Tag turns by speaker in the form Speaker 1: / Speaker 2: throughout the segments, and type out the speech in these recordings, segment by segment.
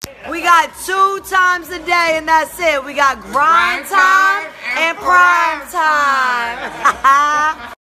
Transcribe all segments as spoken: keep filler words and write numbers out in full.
Speaker 1: We got two times a day, and that's it. We got grind time and prime time.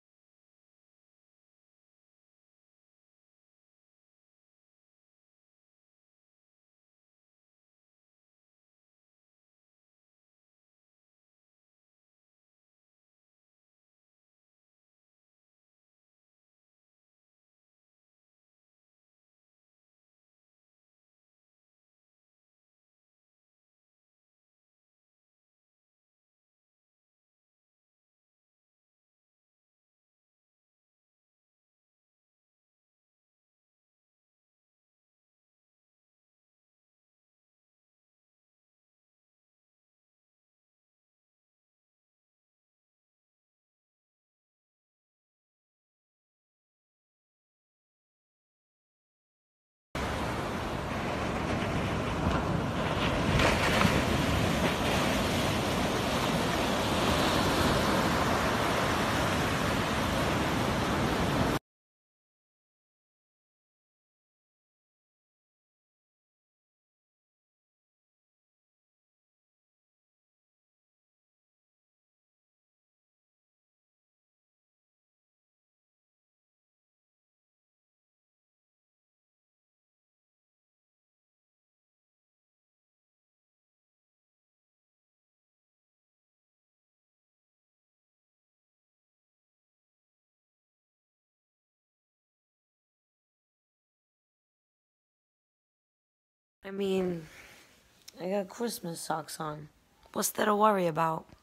Speaker 1: I mean, I got Christmas socks on. What's there to worry about?